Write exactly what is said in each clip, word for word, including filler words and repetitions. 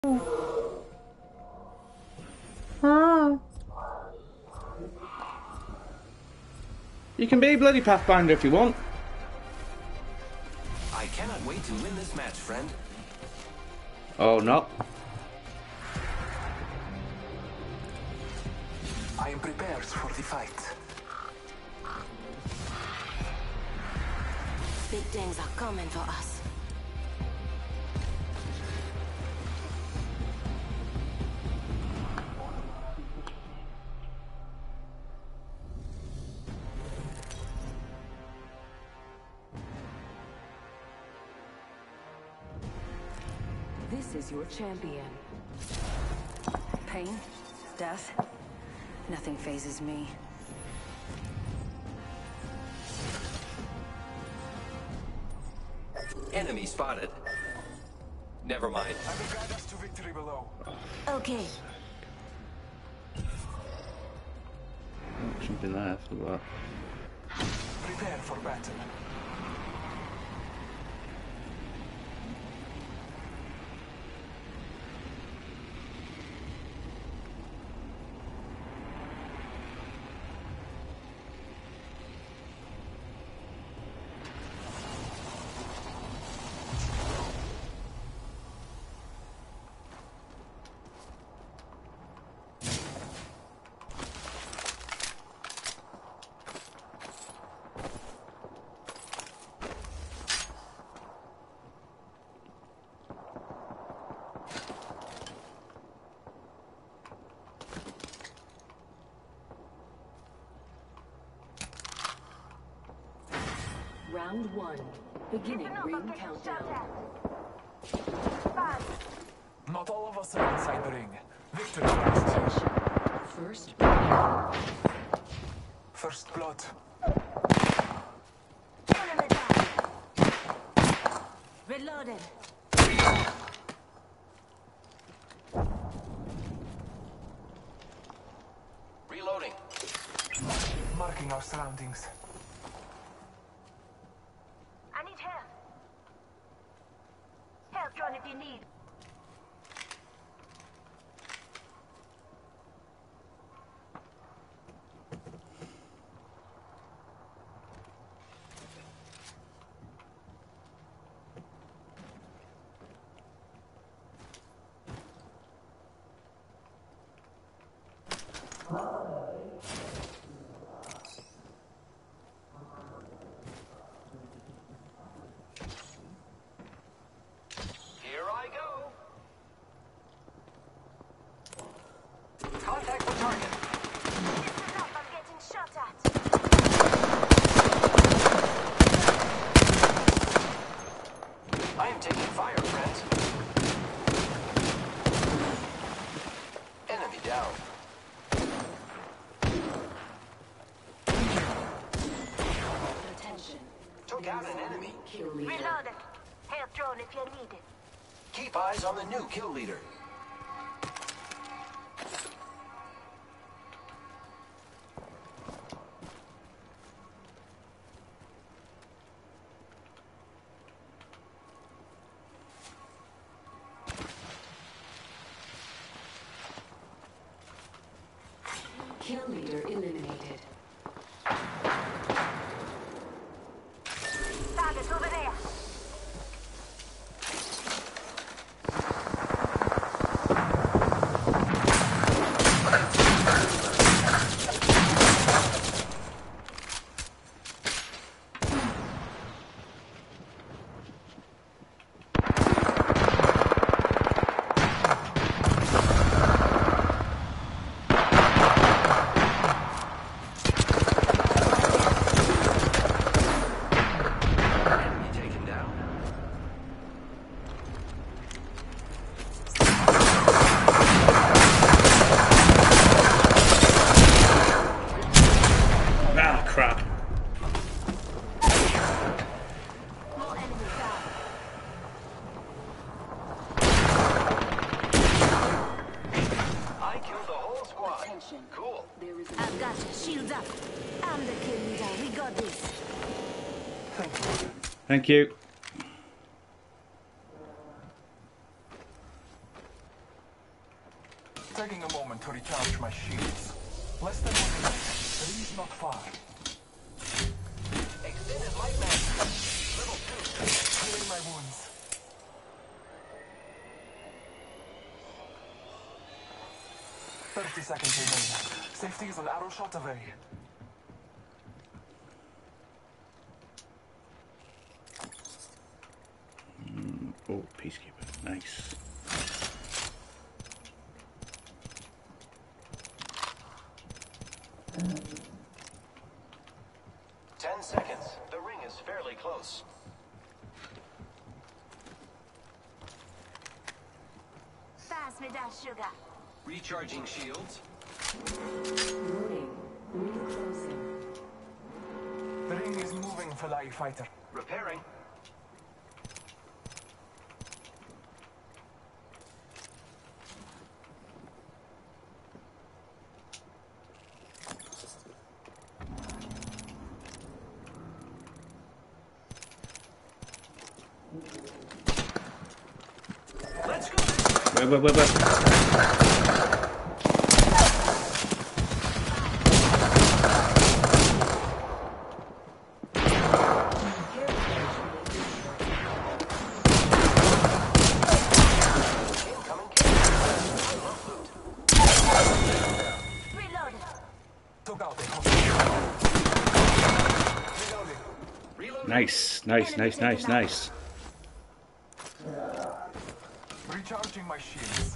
Ah. You can be bloody Pathfinder if you want. I cannot wait to win this match, friend. Oh, no. I am prepared for the fight. Big things are coming for us. This is your champion. Pain, death, nothing phases me. Enemy spotted. Never mind. I will guide us to victory below. Okay. Oh, something there for that. Prepare for battle. Round one. Beginning ring countdown. Not all of us are inside the ring. Victory lasts. First. First blood. Reloaded. Reloading. Marking our surroundings. I need help. Help, John, if you need. Here I go. Contact the target. Listen up, I'm getting shot at. I am taking fire, friends. Enemy down. Attention. Took out an enemy. Kill leader. Reloaded. Help, John, if you need it. Keep eyes on the new kill leader. Kill leader eliminated. Target over there. Enemy taken down. Ah, crap. More enemies down. I killed the whole squad. Attention. Cool. There is I've got you. Shields up. I'm the kill leader. We got this. Thank you. Thank you. Taking a moment to recharge my shields. Less than one minute. The ring's not far. Extended light mag. Level two. Healing my wounds. Thirty seconds remain. Safety is an arrow shot away. Mm, oh, peacekeeper. Nice. Ten seconds. The ring is fairly close. Pass me that sugar. Recharging shields. Warning. Ring closing. The ring is moving, Fly Fighter. Repairing. Let's go. Wait, wait, wait, wait. Incoming kill. I love loot. Reload. Took out a Reloading. Reload. Nice, nice, nice, nice, nice. Recharging my shields.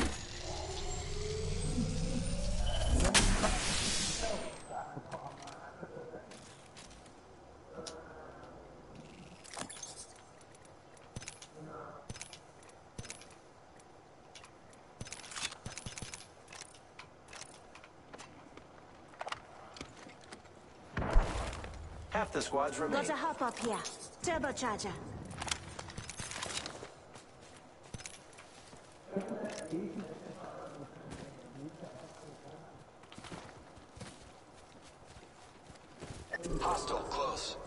Half the squads remain. Got a hop up here. Turbocharger. Hostile close.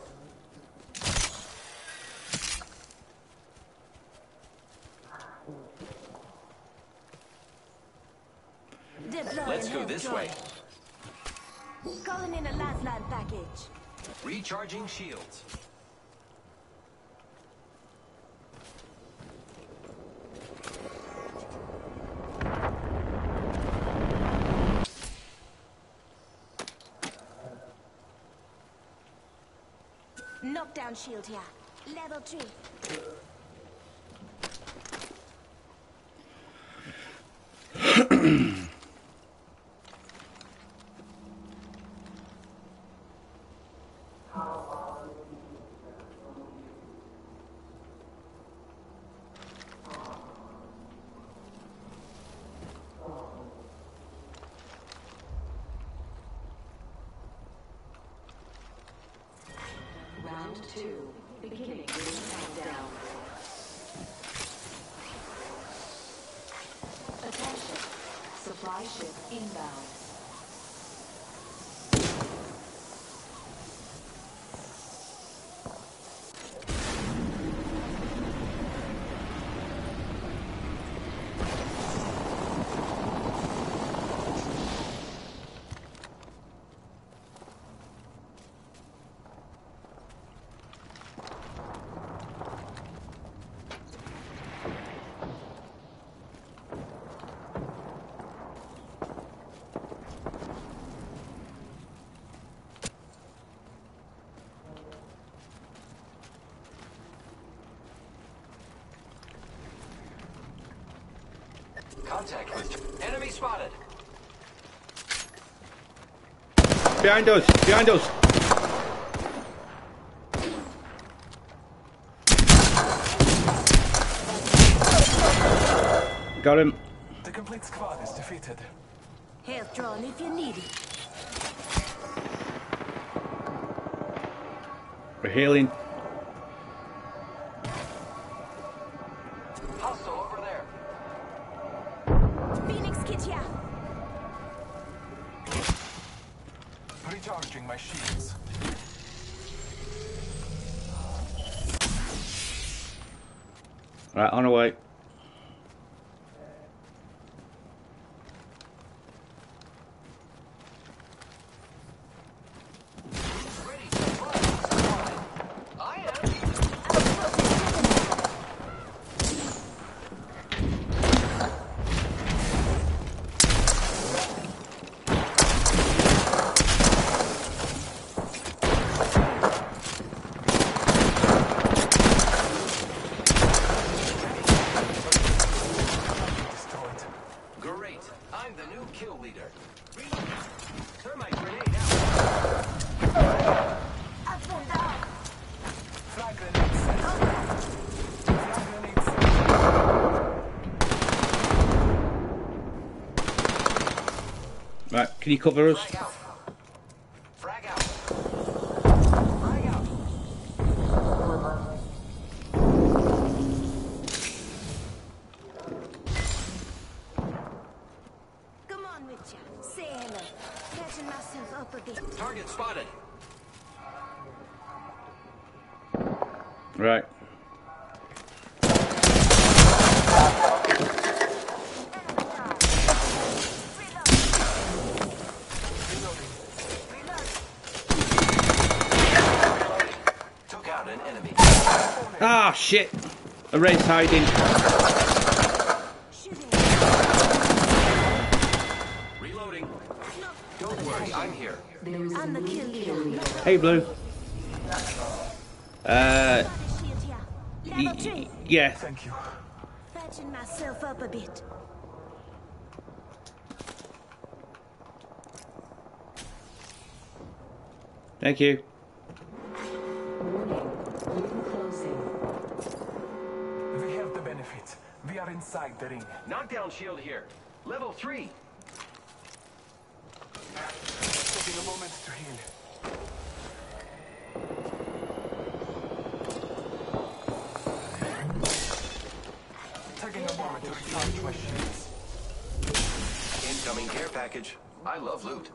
Deploying Let's go health this drone. way. Calling in a lifeline package. Recharging shields. Knockdown shield here. Level three. Round two. Beginning ring countdown. Attention. Supply ship inbound. Contact with enemy spotted. Behind us! Behind us! Got him. The complete squad is defeated. Health drone if you need it. We're healing. Hostile over there. Phoenix kit here. Recharging my shields. Right, on our way. kill leader. Thermite grenade out. Up and down. Flag grenade set. Flag grenade set. Right, can you cover us? Frag out. Frag out. Frag out. Come on with ya. Say hello. Catching myself up a bit. Target spotted. Right. Took out an enemy. Ah, shit. A race hiding. Shooting. Reloading. Don't worry, I'm here. I'm the kill leader. Hey, Blue. Uh, Body shield here. y- Level three. y- yeah. Thank you. Patching myself up a bit. Thank you. We have the benefit. We are inside the ring. Knockdown shield here. Level three. Taking a moment to heal. Taking a moment to recharge my shields. Incoming care package. I love loot.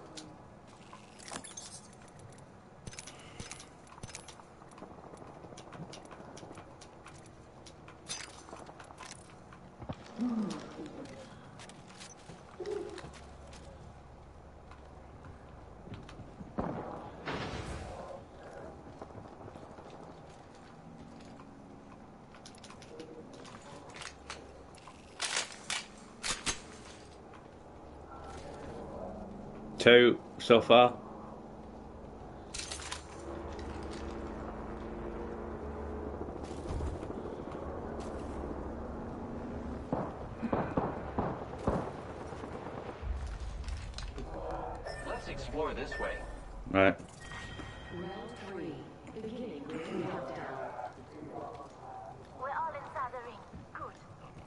Two so far. Let's explore this way. Right. We're all inside the ring. Good.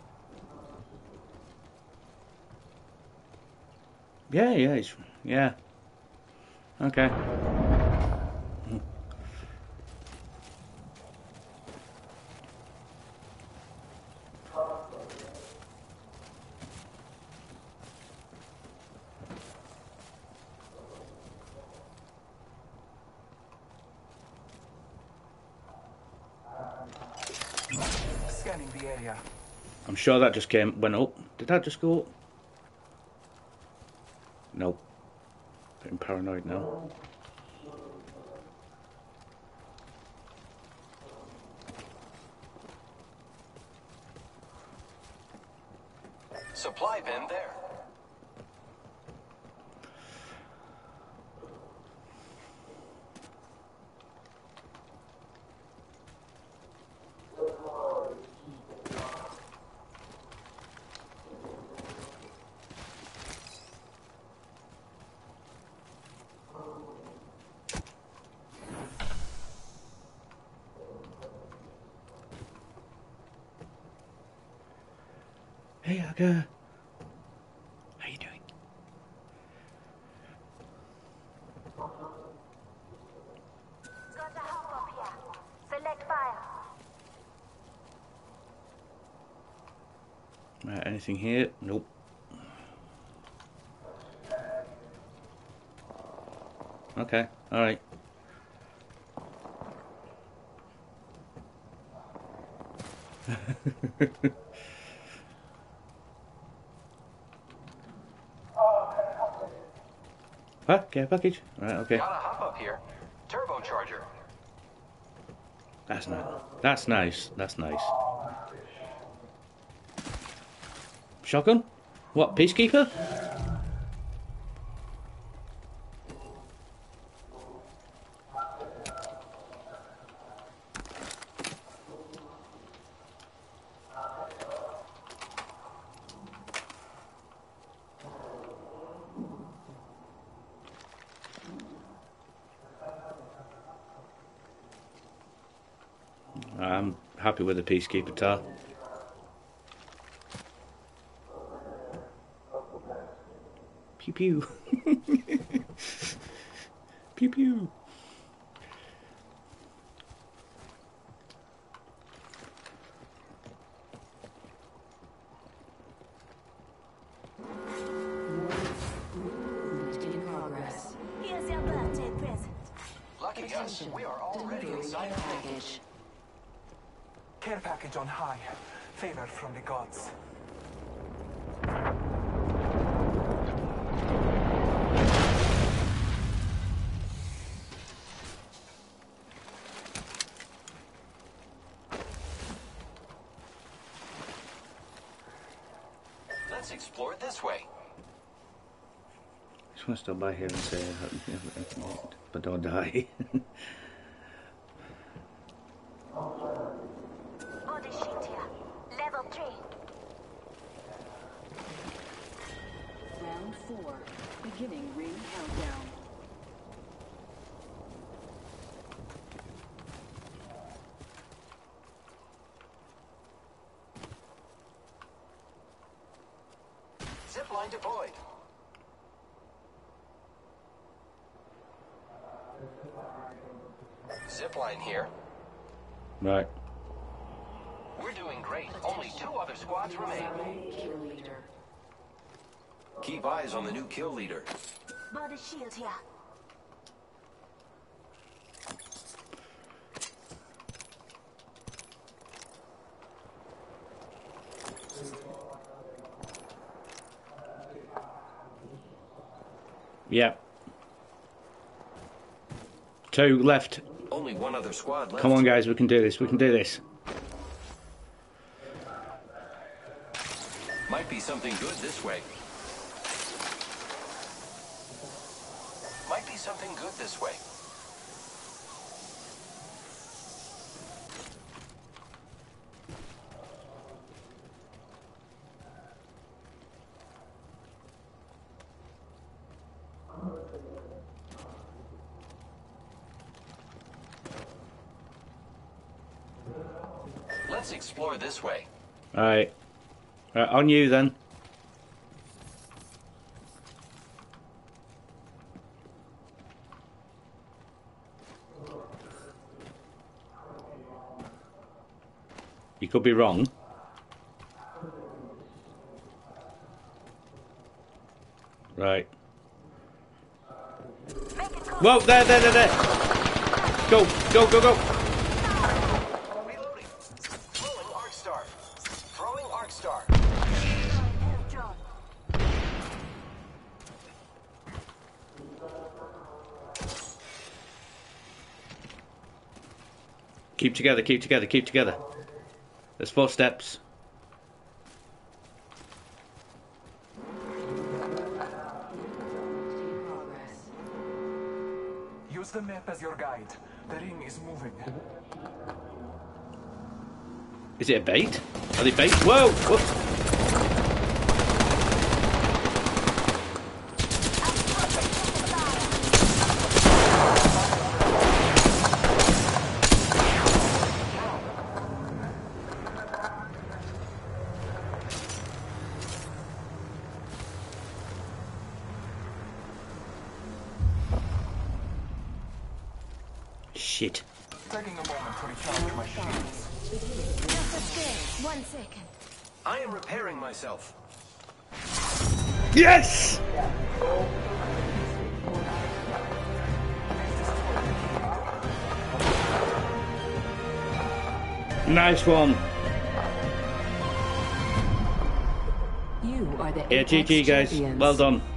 Yeah, yeah, it's, yeah. Okay. Scanning the area. I'm sure that just came, went up. Did that just go up? Nope. Getting paranoid now. Supply bin there. Hey, Aga. How you doing? Got a hop up here. Select fire. Right, anything here? Nope. Okay, alright. Huh? Care package? Right, okay. Got a hop up here. Turbocharger. That's nice. That's nice. That's nice. Shotgun? What, Peacekeeper? happy with the Peacekeeper tar. Pew pew. Pew pew. In progress. Here's your birthday present. Lucky us, we are already inside the package. Care package on high. Favor from the gods. Let's explore it this way. Just want to stop by here and say, but don't die. Body sheet here. Level three. Round four. Beginning ring countdown. Zipline deployed. Zipline here. Right. We're doing great. Only two other squads remain. Kill leader. Keep eyes on the new kill leader. Body shield here. Yeah. Two left. Only one other squad left. Come on, guys, we can do this. We can do this. Might be something good this way. Might be something good this way. Let's explore this way. All right. All right, on you then. You could be wrong. Right. Whoa, there, there, there, there. Go, go, go, go. Reloading. Throwing Arc Star. Throwing Arc Star. Keep together, keep together, keep together. There's four steps. Use the map as your guide. The ring is moving. Is it a bait? Are they bait? Whoa! Whoa. Shit. Taking a moment to recharge my shields. Just a thing. One second. I am repairing myself. Yes! Nice one. You are the Yeah, G G guys. champions. Well done.